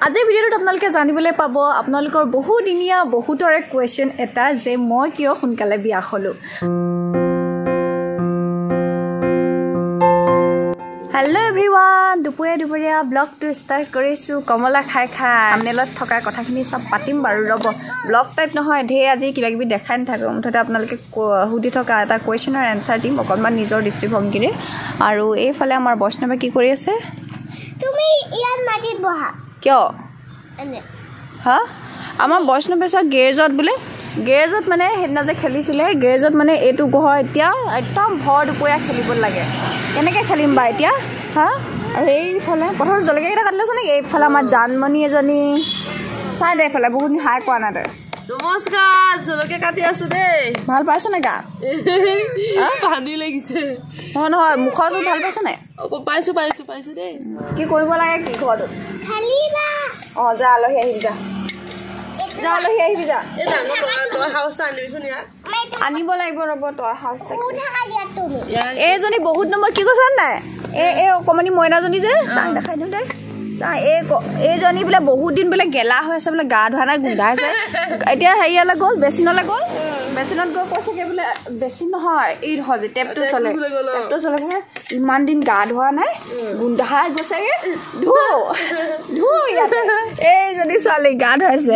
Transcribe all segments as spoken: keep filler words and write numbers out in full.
আজি ভিডিঅ'টোত আপোনালোকে জানিবলৈ পাব আপোনালোকৰ বহু দিনীয়া বহুতৰে কোৱেশ্চন এটা যে মই কিয় সোনকালে বিয়া হলো Hello everyone দুপৰীয়া দুপৰীয়া ব্লগটো ষ্টাৰ্ট কৰিছো কমলা খাই খাই আমনেলত থকা কথাখিনি সব পাতিম বাৰু ৰব ব্লগ টাইপ নহয় ধে আজি কিবা কিবি দেখাই নাথাকো মুঠতে আপোনালোকে হুদি থকা এটা কোৱেশ্চনৰ এনসাৰ দিম অকনমান নিজৰ দৃষ্টিভংগীৰে আৰু এইফালে আমাৰ বৈষ্ণৱে কি কৰি আছে তুমি ইয়াত মাটিত বহা কিয় এনে হা আমাৰ বৈষ্ণৱে সব গেৰেজত বোলে গেৰেজত মানে হেনা যে খেলিছিলে গেৰেজত মানে এটো ঘৰ এতিয়া একদম ভৰ দুপৰীয়া খেলিব লাগে কেনেকৈ খেলিম বা এতিয়া হা আৰু এইফালে প্ৰথম জলকীয়াকেইটা কাটি লৈছে নেকি এইফালে আমাৰ জানমণি এজনী চাই দে এইফালে বহুত হাই কোৱা নাই তই নমস্কাৰ জলকীয়া কাটি আছো দেই ভাল পাইছ নে গা পানী লাগিছে নহয় নহয় মুখৰটো ভাল পাইছ নে আকৌ পাইছো পাইছো পাইছো দেই কি কৰিব লাগে কি ঘৰটোত খালিবা অঁ যা আলহী আহিবি যা যা আলহী আহিবি যা এই ডাঙৰ তই হাউচটা আনিবিচোন ইয়াত আনিব লাগিব ৰ'ব তই হাউচ উঠা দিয়া তুমি এইজনী বহুত নম্বৰ কি কৈছে নাই এই এই অকণমানি মইনাজনী যে চাং দেখাই দিওঁ দে চা এই এইজনী বোলে বহুত দিন বোলে গেলা হৈ আছে বোলে গা ধোৱা নাই গোন্ধাইছে এতিয়া হেৰিয়ালৈ গ'ল বেচিনলৈ গ'ল বেচিনত গৈ কৈছেগৈ বোলে বেচিন নহয় এই হয় যে টেপটো চলে টেপটো চলে বোলে ইমান দিন গা ধোৱা নাই গোন্ধাই গৈছেগৈ ধু ধু ইয়াতে এইজনী ছোৱালী গা ধুৱাইছে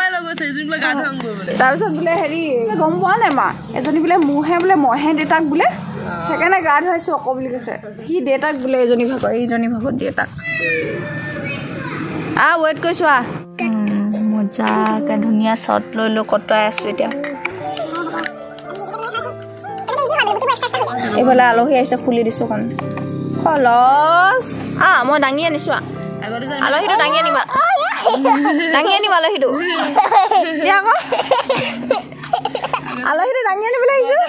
তাৰপিছত বোলে হেৰি গম পোৱা নাই মা এজনী বোলে মোহে বোলে মহে দেউতাক বোলে সেইকাৰণে গা ধুৱাইছোঁ আকৌ বুলি কৈছে সি দেউতাক বোলে এজনী ভাগৰ এইজনী ভাগৰ দেউতাক আ ৱেইট কৰিছো আ মজাকে ধুনীয়া শ্বট লৈ লৈ কটাই আছো এতিয়া এইফালে আলহী আহিছে খুলি দিছো এখন খলচ আ মই দাঙি আনিছো আলহীটো দাঙি আনিবা দাঙি আনিবা আলহীটো দিয়া আকৌ আলহীটো দাঙি আনিবলৈ আহিছো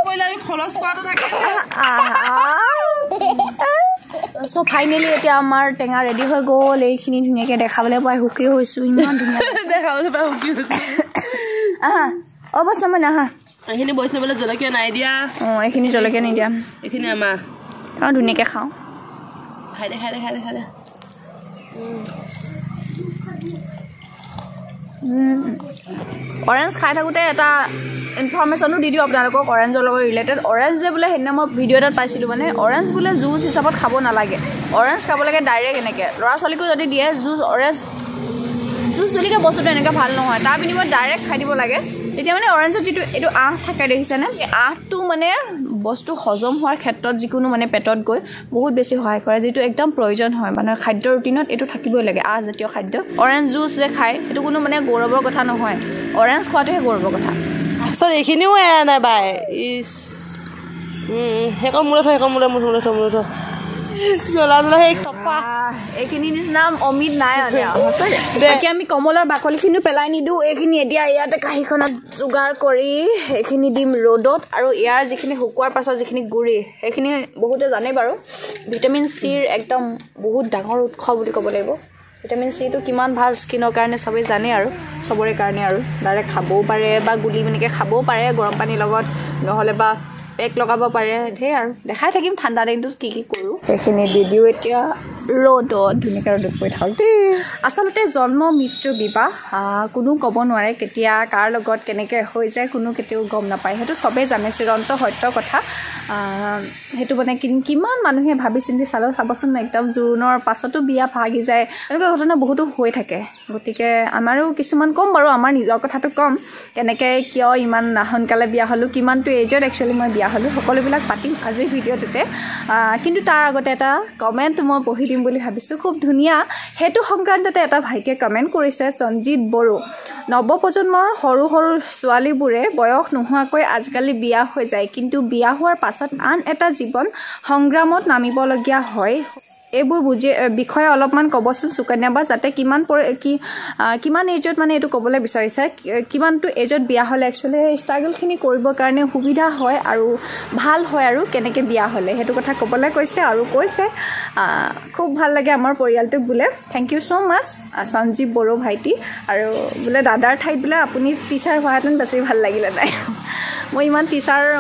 So finally এতিয়া আমাৰ টেঙা ৰেডি হৈ গ'ল এইখিনি ধুনীয়াকৈ দেখাবলৈ পাই সুখী হৈছোঁ ইমান ধুনীয়া দেখাবলৈ পাই সুখী হৈছোঁ আহা অৱস্থা মানে আহা এইখিনি বৈষ্ণৱলৈ জলকীয়া নাই দিয়া অঁ এইখিনি জলকীয়া নিদিয়া এইখিনি আমাৰ অঁ ধুনীয়াকৈ খাওঁ খাই দে খাই দে খাই দে খাই দে অৰেঞ্জ খাই থাকোঁতে এটা ইনফৰমেশ্যনো দি দিওঁ আপোনালোকক অৰেঞ্জৰ লগত ৰিলেটেড অৰেঞ্জ যে বোলে সেইদিনা মই ভিডিঅ' এটাত পাইছিলোঁ মানে অৰেঞ্জ বোলে জুচ হিচাপত খাব নালাগে অৰেঞ্জ খাব লাগে ডাইৰেক্ট এনেকৈ ল'ৰা ছোৱালীকো যদি দিয়ে জুচ অৰেঞ্জ জুচ জলকীয়া বস্তুটো এনেকৈ ভাল নহয় তাৰ বিনিময়ত ডাইৰেক্ট খাই দিব লাগে তেতিয়া মানে অৰেঞ্জত যিটো এইটো আঁহ থাকে দেখিছেনে এই আঁহটো মানে বস্তু হজম হোৱাৰ ক্ষেত্ৰত যিকোনো মানে পেটত গৈ বহুত বেছি সহায় কৰে যিটো একদম প্ৰয়োজন হয় মানে খাদ্য ৰুটিনত এইটো থাকিবই লাগে আঁহজাতীয় খাদ্য অৰেঞ্জ জুচ যে খায় সেইটো কোনো মানে গৌৰৱৰ কথা নহয় অৰেঞ্জ খোৱাটোহে গৌৰৱৰ কথা লাষ্টত এইখিনিও এৰা নাই বাই ইচ সেইকণ মূলে থৈ সেইকণ মূলে মূলে মূলে থৈ মূলে থৈ জ্বলা জ্বলা সেই চফা এইখিনি নিচিনা অমিত নাই বাকী আমি কমলাৰ বাকলিখিনিও পেলাই নিদিওঁ এইখিনি এতিয়া ইয়াতে কাঁহীখনত যোগাৰ কৰি সেইখিনি দিম ৰ'দত আৰু ইয়াৰ যিখিনি শুকোৱাৰ পাছত যিখিনি গুড়ি সেইখিনি বহুতে জানে বাৰু ভিটামিন চিৰ একদম বহুত ডাঙৰ উৎস বুলি ক'ব লাগিব ভিটামিন চিটো কিমান ভাল স্কিনৰ কাৰণে চবেই জানে আৰু চবৰে কাৰণে আৰু ডাইৰেক্ট খাবও পাৰে বা গুলি এনেকৈ খাবও পাৰে গৰম পানীৰ লগত নহ'লে বা পেক লগাব পাৰে ধেৰ আৰু দেখাই থাকিম ঠাণ্ডা দিনটোত কি কি কৰোঁ সেইখিনি দি দিওঁ এতিয়া ৰ'দত ধুনীয়াকৈ ৰ'দত পৰি থাকক দেই আচলতে জন্ম মৃত্যু বিবাহ কোনো ক'ব নোৱাৰে কেতিয়া কাৰ লগত কেনেকৈ হৈ যায় কোনো কেতিয়াও গম নাপায় সেইটো চবেই জানে চিৰন্ত সত্য কথা সেইটো মানে কিমান মানুহে ভাবি চিন্তি চালেও চাবচোন একদম জোৰোণৰ পাছতো বিয়া ভাগি যায় এনেকুৱা ঘটনা বহুতো হৈ থাকে গতিকে আমাৰো কিছুমান ক'ম বাৰু আমাৰ নিজৰ কথাটো ক'ম কেনেকৈ কিয় ইমান সোনকালে বিয়া হ'লোঁ কিমানটো এজত একচুৱেলি মই বিয়া হ'লোঁ সকলোবিলাক পাতিম আজিৰ ভিডিঅ'টোতে কিন্তু তাৰ আগতে এটা কমেণ্ট মই পঢ়ি দিম বুলি ভাবিছোঁ খুব ধুনীয়া সেইটো সংক্ৰান্ততে এটা ভাইটিয়ে কমেণ্ট কৰিছে সঞ্জিত বড়ো নৱপ্ৰজন্মৰ সৰু সৰু ছোৱালীবোৰে বয়স নোহোৱাকৈ আজিকালি বিয়া হৈ যায় কিন্তু বিয়া হোৱাৰ পাছত আন এটা জীৱন সংগ্ৰামত নামিবলগীয়া হয় এইবোৰ বুজি বিষয়ে অলপমান ক'বচোন সুকন্যা বা যাতে কিমান কি কিমান এজত মানে এইটো ক'বলৈ বিচাৰিছে কিমানটো এজত বিয়া হ'লে একচুৱেলি ষ্ট্ৰাগলখিনি কৰিবৰ কাৰণে সুবিধা হয় আৰু ভাল হয় আৰু কেনেকৈ বিয়া হ'লে সেইটো কথা ক'বলৈ কৈছে আৰু কৈছে খুব ভাল লাগে আমাৰ পৰিয়ালটোক বোলে thank you so' much Sanjeev Boro ভাইটি আৰু বোলে দাদাৰ ঠাইত বোলে আপুনি টিচাৰ হোৱাহেঁতেন বেছি ভাল লাগিলে নাই মই ইমান টিচাৰ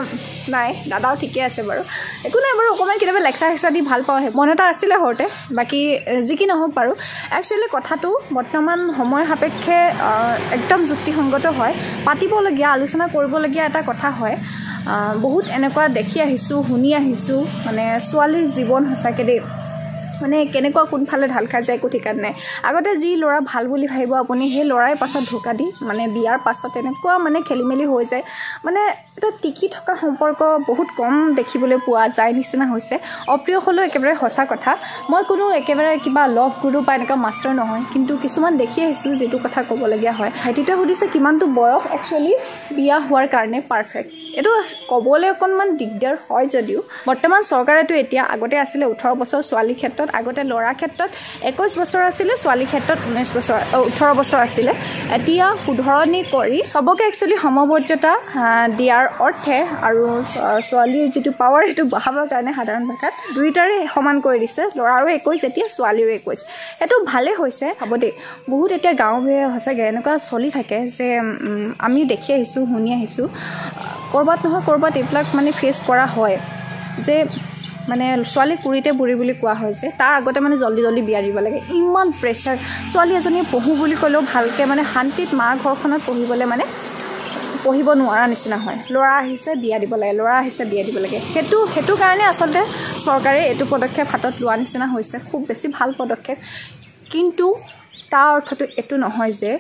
নাই দাদাও ঠিকে আছে বাৰু একো নাই বাৰু অকণমান কেতিয়াবা লেকচাৰ হেকচাৰ দি ভাল পাওঁ মন এটা আছিলে সৰুতে বাকী যি কি নহওক বাৰু একচুৱেলি কথাটো বৰ্তমান সময় সাপেক্ষে একদম যুক্তিসংগত হয় পাতিবলগীয়া আলোচনা কৰিবলগীয়া এটা কথা হয় বহুত এনেকুৱা দেখি আহিছোঁ শুনি আহিছোঁ মানে ছোৱালীৰ জীৱন সঁচাকৈ দেই মানে কেনেকুৱা কোনফালে ঢাল খাই যায় একো ঠিকান নাই আগতে যি ল'ৰা ভাল বুলি ভাবিব আপুনি সেই ল'ৰাই পাছত ধোকা দি মানে বিয়াৰ পাছত এনেকুৱা মানে খেলি মেলি হৈ যায় মানে এটা টিকি থকা সম্পৰ্ক বহুত কম দেখিবলৈ পোৱা যায় নিচিনা হৈছে অপ্ৰিয় হ'লেও একেবাৰে সঁচা কথা মই কোনো একেবাৰে কিবা লভ গুৰু বা এনেকুৱা মাষ্টাৰ নহয় কিন্তু কিছুমান দেখি আহিছোঁ যিটো কথা ক'বলগীয়া হয় ভাইটিটোৱে সুধিছে কিমানটো বয়স একচুৱেলি বিয়া হোৱাৰ কাৰণে পাৰফেক্ট এইটো ক'বলৈ অকণমান দিগদাৰ হয় যদিও বৰ্তমান চৰকাৰেতো এতিয়া আগতে আছিলে ওঠৰ বছৰ ছোৱালীৰ ক্ষেত্ৰত আগতে ল'ৰাৰ ক্ষেত্ৰত একৈছ বছৰ আছিলে ছোৱালীৰ ক্ষেত্ৰত ঊনৈছ বছৰ ওঠৰ বছৰ আছিলে এতিয়া শুধৰণি কৰি চবকে একচুৱেলি সমমৰ্যাদা দিয়াৰ অৰ্থে আৰু ছোৱালীৰ যিটো পাৱাৰ সেইটো বঢ়াবৰ কাৰণে সাধাৰণ ভাষাত দুয়োটাৰে সমান কৰি দিছে ল'ৰাৰো একৈছ এতিয়া ছোৱালীৰো একৈছ সেইটো ভালেই হৈছে হ'ব দেই বহুত এতিয়া গাঁও ভূঞে সঁচাকৈ এনেকুৱা চলি থাকে যে আমি দেখি আহিছোঁ শুনি আহিছোঁ ক'ৰবাত নহয় ক'ৰবাত এইবিলাক মানে ফেচ কৰা হয় যে মানে ছোৱালী কুৰিতে বুঢ়ী বুলি কোৱা হয় যে তাৰ আগতে মানে জল্দি জল্দি বিয়া দিব লাগে ইমান প্ৰেছাৰ ছোৱালী এজনী পঢ়োঁ বুলি ক'লেও ভালকৈ মানে শান্তিত মাৰ ঘৰখনত পঢ়িবলৈ মানে পঢ়িব নোৱাৰা নিচিনা হয় ল'ৰা আহিছে বিয়া দিব লাগে ল'ৰা আহিছে বিয়া দিব লাগে সেইটো সেইটো কাৰণে আচলতে চৰকাৰে এইটো পদক্ষেপ হাতত লোৱা নিচিনা হৈছে খুব বেছি ভাল পদক্ষেপ কিন্তু তাৰ অৰ্থটো এইটো নহয় যে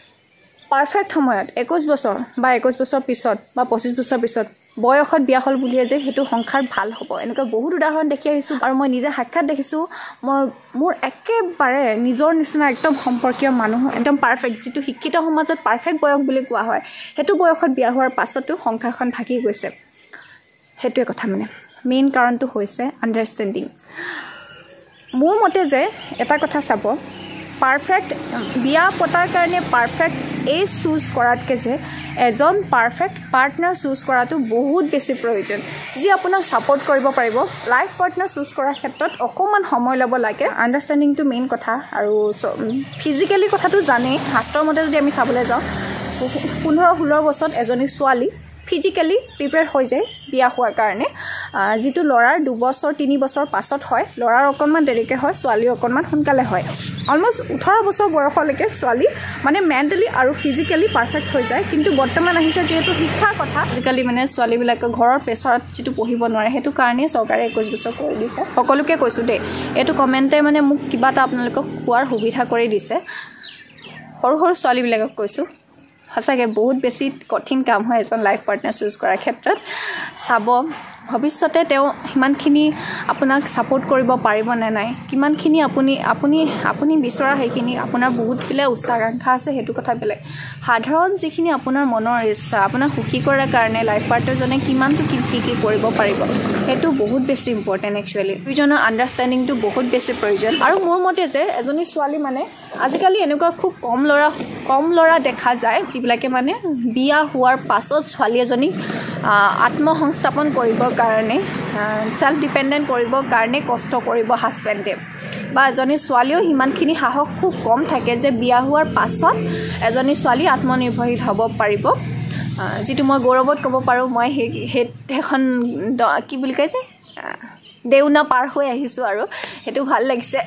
পাৰফেক্ট সময়ত একৈছ বছৰ বা একৈছ বছৰ পিছত বা পঁচিছ বছৰ পিছত বয়সত বিয়া হ'ল বুলিয়ে যে সেইটো সংসাৰ ভাল হ'ব এনেকুৱা বহুত উদাহৰণ দেখি আহিছোঁ আৰু মই নিজে সাক্ষাৎ দেখিছোঁ মোৰ মোৰ একেবাৰে নিজৰ নিচিনা একদম সম্পৰ্কীয় মানুহ একদম পাৰফেক্ট যিটো শিক্ষিত সমাজত পাৰফেক্ট বয়স বুলি কোৱা হয় সেইটো বয়সত বিয়া হোৱাৰ পাছতো সংসাৰখন ভাগি গৈছে সেইটোৱে কথা মানে মেইন কাৰণটো হৈছে আণ্ডাৰষ্টেণ্ডিং মোৰ মতে যে এটা কথা চাব পাৰফেক্ট বিয়া পতাৰ কাৰণে পাৰফেক্ট এজ চুজ কৰাতকৈ যে এজন পাৰফেক্ট পাৰ্টনাৰ চুজ কৰাটো বহুত বেছি প্ৰয়োজন যি আপোনাক ছাপোৰ্ট কৰিব পাৰিব লাইফ পাৰ্টনাৰ চুজ কৰাৰ ক্ষেত্ৰত অকণমান সময় ল'ব লাগে আণ্ডাৰষ্টেণ্ডিংটো মেইন কথা আৰু ফিজিকেলি কথাটো জানেই শাস্ত্ৰৰ মতে যদি আমি চাবলৈ যাওঁ পোন্ধৰ ষোল্ল বছৰত এজনী ছোৱালী ফিজিকেলি প্ৰিপেয়াৰ হৈ যায় বিয়া হোৱাৰ কাৰণে যিটো ল'ৰাৰ দুবছৰ তিনি বছৰ পাছত হয় ল'ৰাৰ অকণমান দেৰিকৈ হয় ছোৱালীৰ অকণমান সোনকালে হয় অলমষ্ট ওঠৰ বছৰ বয়সলৈকে ছোৱালী মানে মেণ্টেলি আৰু ফিজিকেলি পাৰফেক্ট হৈ যায় কিন্তু বৰ্তমান আহিছে যিহেতু শিক্ষাৰ কথা আজিকালি মানে ছোৱালীবিলাকে ঘৰৰ প্ৰেছাৰত যিটো পঢ়িব নোৱাৰে সেইটো কাৰণেই চৰকাৰে একৈছ বছৰ কৰি দিছে সকলোকে কৈছোঁ দেই এইটো কমেণ্টে মানে মোক কিবা এটা আপোনালোকক কোৱাৰ সুবিধা কৰি দিছে সৰু সৰু ছোৱালীবিলাকক কৈছোঁ সঁচাকৈ বহুত বেছি কঠিন কাম হয় এজন লাইফ পাৰ্টনাৰ চুজ কৰাৰ ক্ষেত্ৰত চাব ভৱিষ্যতে তেওঁ সিমানখিনি আপোনাক ছাপোৰ্ট কৰিব পাৰিব নে নাই কিমানখিনি আপুনি আপুনি আপুনি বিচৰা সেইখিনি আপোনাৰ বহুতবিলাক উচ্চাকাংক্ষা আছে সেইটো কথা বেলেগ সাধাৰণ যিখিনি আপোনাৰ মনৰ ইচ্ছা আপোনাক সুখী কৰাৰ কাৰণে লাইফ পাৰ্টনাৰজনে কিমানটো কি কি কি কৰিব পাৰিব সেইটো বহুত বেছি ইম্পৰ্টেণ্ট একচুৱেলি দুইজনৰ আণ্ডাৰষ্টেণ্ডিংটো বহুত বেছি প্ৰয়োজন আৰু মোৰ মতে যে এজনী ছোৱালী মানে আজিকালি এনেকুৱা খুব কম ল'ৰা কম ল'ৰা দেখা যায় যিবিলাকে মানে বিয়া হোৱাৰ পাছত ছোৱালী এজনীক আত্মসংস্থাপন কৰিবৰ কাৰণে সেল্ফ ডিপেণ্ডেণ্ট কৰিবৰ কাৰণে কষ্ট কৰিব হাজবেণ্ডে বা এজনী ছোৱালীও সিমানখিনি সাহস খুব কম থাকে যে বিয়া হোৱাৰ পাছত এজনী ছোৱালী আত্মনিৰ্ভৰশীল হ'ব পাৰিব যিটো মই গৌৰৱত ক'ব পাৰোঁ মই সেই সেইখন কি বুলি কয় যে দেউনা পাৰ হৈ আহিছোঁ আৰু সেইটো ভাল লাগিছে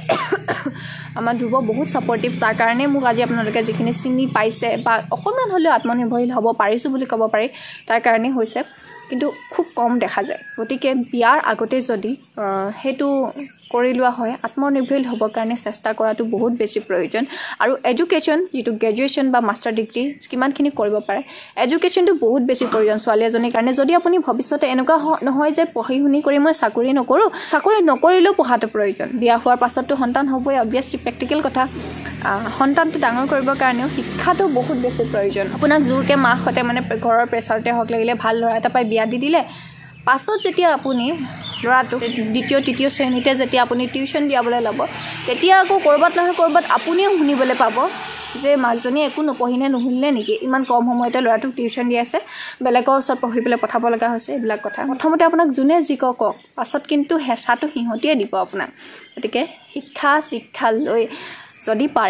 আমাৰ ধ্ৰুৱ বহুত ছাপৰ্টিভ তাৰ কাৰণে মোক আজি আপোনালোকে যিখিনি চিনি পাইছে বা অকণমান হ'লেও আত্মনিৰ্ভৰশীল হ'ব পাৰিছোঁ বুলি ক'ব পাৰি তাৰ কাৰণেই হৈছে কিন্তু খুব কম দেখা যায় গতিকে বিয়াৰ আগতে যদি সেইটো কৰি লোৱা হয় আত্মনিৰ্ভৰশীল হ'বৰ কাৰণে চেষ্টা কৰাটো বহুত বেছি প্ৰয়োজন আৰু এডুকেশ্যন যিটো গ্ৰেজুৱেশ্যন বা মাষ্টাৰ ডিগ্ৰী কিমানখিনি কৰিব পাৰে এডুকেশ্যনটো বহুত বেছি প্ৰয়োজন ছোৱালী এজনীৰ কাৰণে যদি আপুনি ভৱিষ্যতে এনেকুৱা নহয় যে পঢ়ি শুনি কৰি মই চাকৰি নকৰোঁ চাকৰি নকৰিলেও পঢ়াটো প্ৰয়োজন বিয়া হোৱাৰ পাছততো সন্তান হ'বই অবভিয়াছলি প্ৰেক্টিকেল কথা সন্তানটো ডাঙৰ কৰিবৰ কাৰণেও শিক্ষাটো বহুত বেছি প্ৰয়োজন আপোনাক জোৰকৈ মাকহঁতে মানে ঘৰৰ প্ৰেছাৰতে হওক লাগিলে ভাল ল'ৰা এটা পাই বিয়া দি দিলে পাছত যেতিয়া আপুনি ল'ৰাটোক দ্বিতীয় তৃতীয় শ্ৰেণীতে যেতিয়া আপুনি টিউশ্যন দিয়াবলৈ ল'ব তেতিয়া আকৌ ক'ৰবাত নহয় ক'ৰবাত আপুনিও শুনিবলৈ পাব যে মাকজনী একো নপঢ়িনে নুশুনিলে নেকি ইমান কম সময়তে ল'ৰাটোক টিউশ্যন দি আছে বেলেগৰ ওচৰত পঢ়িবলৈ পঠাব লগা হৈছে এইবিলাক কথা প্ৰথমতে আপোনাক যোনে যি কওক কওক পাছত কিন্তু হেঁচাটো সিহঁতিয়ে দিব আপোনাক গতিকে শিক্ষা দীক্ষা লৈ যদি পাৰে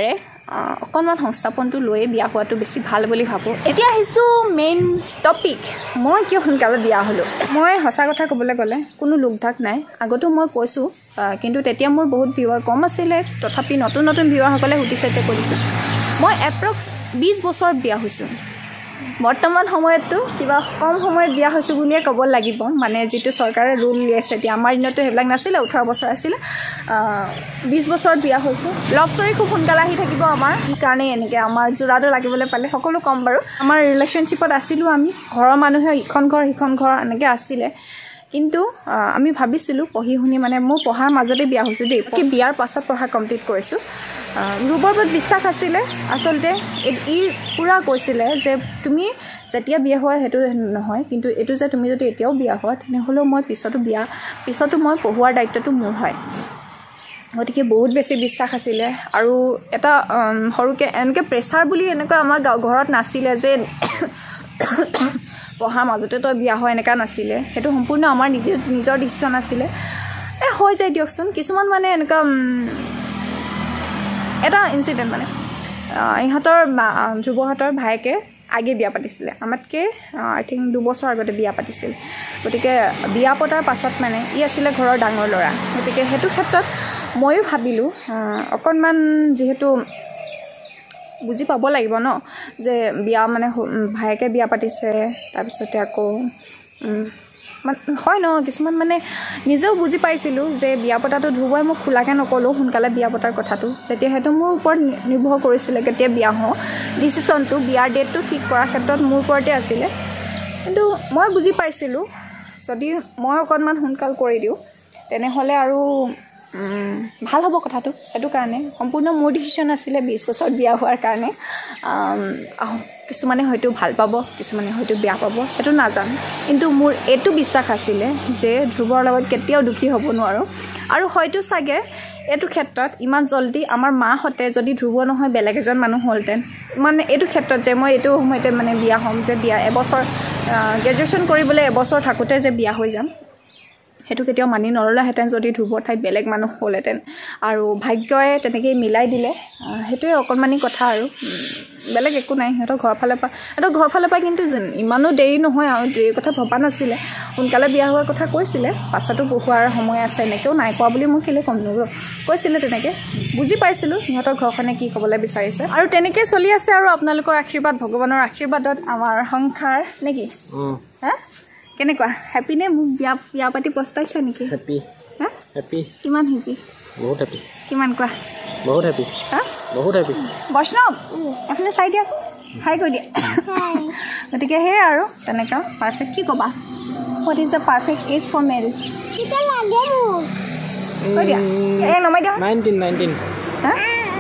অকণমান সংস্থাপনটো লৈয়ে বিয়া হোৱাটো বেছি ভাল বুলি ভাবোঁ এতিয়া আহিছোঁ মেইন টপিক মই কিয় সোনকালে বিয়া হ'লোঁ মই সঁচা কথা ক'বলৈ গ'লে কোনো লোকধাক নাই আগতো মই কৈছোঁ কিন্তু তেতিয়া মোৰ বহুত ভিউৱাৰ কম আছিলে তথাপি নতুন নতুন ভিউৱাৰসকলে সুধিছে এতিয়া কৰিছোঁ মই এপ্ৰক্স বিছ বছৰত বিয়া হৈছোঁ বৰ্তমান সময়তো কিবা কম সময়ত বিয়া হৈছোঁ বুলিয়ে ক'ব লাগিব মানে যিটো চৰকাৰে ৰুল উলিয়াইছে এতিয়া আমাৰ দিনতো সেইবিলাক নাছিলে ওঠৰ বছৰ আছিলে বিছ বছৰত বিয়া হৈছোঁ লাভ ষ্টৰী খুব সোনকালে আহি থাকিব আমাৰ সেইকাৰণে এনেকৈ আমাৰ যোৰাটো লাগিবলৈ পালে সকলো কম বাৰু আমাৰ ৰিলেশ্যনশ্বিপত আছিলোঁ আমি ঘৰৰ মানুহে ইখন ঘৰ সিখন ঘৰ এনেকৈ আছিলে কিন্তু আমি ভাবিছিলোঁ পঢ়ি শুনি মানে মোৰ পঢ়াৰ মাজতে বিয়া হৈছোঁ দেই কি বিয়াৰ পাছত পঢ়া কমপ্লিট কৰিছোঁ ধ্ৰুৱৰ ওপৰত বিশ্বাস আছিলে আচলতে ই পূৰা কৈছিলে যে তুমি যেতিয়া বিয়া হোৱা সেইটো নহয় কিন্তু এইটো যে তুমি যদি এতিয়াও বিয়া হোৱা তেনেহ'লেও মই পিছতো বিয়া পিছতো মই পঢ়োৱাৰ দায়িত্বটো মোৰ হয় গতিকে বহুত বেছি বিশ্বাস আছিলে আৰু এটা সৰুকৈ এনেকৈ প্ৰেছাৰ বুলি এনেকুৱা আমাৰ ঘৰত নাছিলে যে পঢ়াৰ মাজতে তই বিয়া হয় এনেকুৱা নাছিলে সেইটো সম্পূৰ্ণ আমাৰ নিজে নিজৰ ডিচিশ্যন আছিলে এই হৈ যায় দিয়কচোন কিছুমান মানে এনেকুৱা এটা ইনচিডেণ্ট মানে ইহঁতৰ ধ্ৰুৱহঁতৰ ভায়েকে আগে বিয়া পাতিছিলে আমাতকৈ আই থিংক দুবছৰ আগতে বিয়া পাতিছিল গতিকে বিয়া পতাৰ পাছত মানে ই আছিলে ঘৰৰ ডাঙৰ ল'ৰা গতিকে সেইটো ক্ষেত্ৰত ময়ো ভাবিলোঁ অকণমান যিহেতু বুজি পাব লাগিব ন যে বিয়া মানে ভায়েকে বিয়া পাতিছে তাৰপিছতে আকৌ হয় ন কিছুমান মানে নিজেও বুজি পাইছিলোঁ যে বিয়া পতাটো ধ্ৰুৱই মোক খোলাকৈ নক'লোঁ সোনকালে বিয়া পতাৰ কথাটো যেতিয়া সেইটো মোৰ ওপৰত নিৰ্ভৰ কৰিছিলে কেতিয়া বিয়া হওঁ ডিচিশ্যনটো বিয়াৰ ডেটটো ঠিক কৰাৰ ক্ষেত্ৰত মোৰ ওপৰতে আছিলে কিন্তু মই বুজি পাইছিলোঁ যদি মই অকণমান সোনকাল কৰি দিওঁ তেনেহ'লে আৰু ভাল হ'ব কথাটো সেইটো কাৰণে সম্পূৰ্ণ মোৰ ডিচিশ্যন আছিলে বিছ বছৰত বিয়া হোৱাৰ কাৰণে কিছুমানে হয়তো ভাল পাব কিছুমানে হয়তো বেয়া পাব সেইটো নাজানো কিন্তু মোৰ এইটো বিশ্বাস আছিলে যে ধ্ৰুৱৰ লগত কেতিয়াও দুখী হ'ব নোৱাৰোঁ আৰু হয়তো চাগে এইটো ক্ষেত্ৰত ইমান জল্দি আমাৰ মাহঁতে যদি ধ্ৰুৱ নহয় বেলেগ এজন মানুহ হ'লহেঁতেন মানে এইটো ক্ষেত্ৰত যে মই এইটো সময়তে মানে বিয়া হ'ম যে বিয়া এবছৰ গ্ৰেজুৱেশ্যন কৰিবলৈ এবছৰ থাকোঁতে যে বিয়া হৈ যাম সেইটো কেতিয়াও মানি নল'লাহেঁতেন যদি ধ্ৰুৱৰ ঠাইত বেলেগ মানুহ হ'লহেঁতেন আৰু ভাগ্যই তেনেকেই মিলাই দিলে সেইটোৱে অকণমানি কথা আৰু বেলেগ একো নাই সিহঁতৰ ঘৰৰ ফালৰ পৰা সিহঁতৰ ঘৰৰ ফালৰ পৰা কিন্তু ইমানো দেৰি নহয় আৰু দেৰিৰ কথা ভবা নাছিলে সোনকালে বিয়া হোৱাৰ কথা কৈছিলে পাছতো পঢ়োৱাৰ সময় আছে এনেকৈও নাই কোৱা বুলি মই কেলৈ ক'ম নোৱাৰোঁ কৈছিলে তেনেকৈ বুজি পাইছিলোঁ সিহঁতৰ ঘৰখনে কি ক'বলৈ বিচাৰিছে আৰু তেনেকৈ চলি আছে আৰু আপোনালোকৰ আশীৰ্বাদ ভগৱানৰ আশীৰ্বাদত আমাৰ সংসাৰ নেকি হা কেনেকুৱা হেপী নে মোক বিয়া বিয়া পাতি পস্তাইছা নেকি হেপী হা হেপী কিমান হেপী বহুত হেপী কিমান কোৱা বহুত হেপী হা বহুত হেপী বৈষ্ণৱ এফালে চাই দিয়াচোন হাই কৈ দিয়া গতিকে সেয়াই আৰু তেনেকুৱা পাৰফেক্ট কি ক'বা what is the perfect age for marriage কৈ দিয়া এই নমাই দিয়া নাইনটিন নাইনটিন হা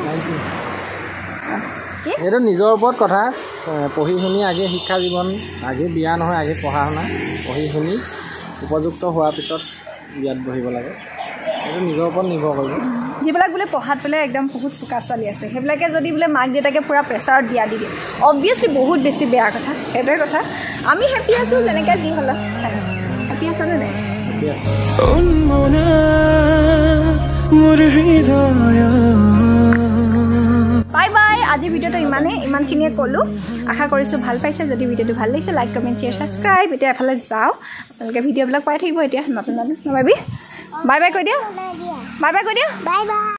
এইটো নিজৰ ওপৰত কথা পঢ়ি শুনি আগে শিক্ষা জীৱন আগে বিয়া নহয় আগে পঢ়া শুনা পঢ়ি শুনি উপযুক্ত হোৱাৰ পিছত বিয়াত বহিব লাগে এইটো নিজৰ ওপৰত নিৰ্ভৰ কৰিব যিবিলাক বোলে পঢ়াত বোলে একদম বহুত চোকা ছোৱালী আছে সেইবিলাকে যদি বোলে মাক দেউতাকে পূৰা প্ৰেছাৰত বিয়া দি দিয়ে অবভিয়াছলি বহুত বেছি বেয়া কথা সেইটোৱে কথা আমি হেপী আছোঁ যেনেকৈ যি হ'লেও হেপী আছনে নাই বাই বাই আজিৰ ভিডিঅ'টো ইমানেই ইমানখিনিয়ে ক'লোঁ আশা কৰিছোঁ ভাল পাইছে যদি ভিডিঅ'টো ভাল লাগিছে লাইক কমেণ্ট শ্বেয়াৰ ছাবস্ক্ৰাইব এতিয়া এফালে যাওঁ আপোনালোকে ভিডিঅ'বিলাক পাই থাকিব এতিয়া নতুন নতুন নবাবি বাই বাই কৈ দিয়া বাই বাই কৈ দিয়া বাই বাই